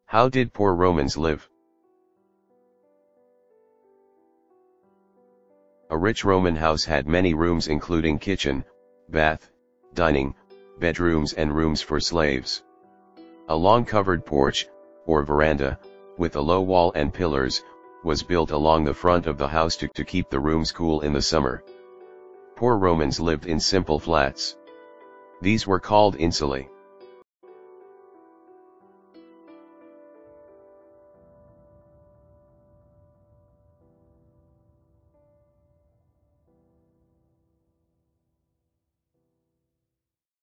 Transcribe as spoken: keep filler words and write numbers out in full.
How did poor Romans live? A rich Roman house had many rooms including kitchen, bath, dining, bedrooms and rooms for slaves. A long covered porch, or veranda, with a low wall and pillars, was built along the front of the house to, to keep the rooms cool in the summer. Poor Romans lived in simple flats. These were called insulae.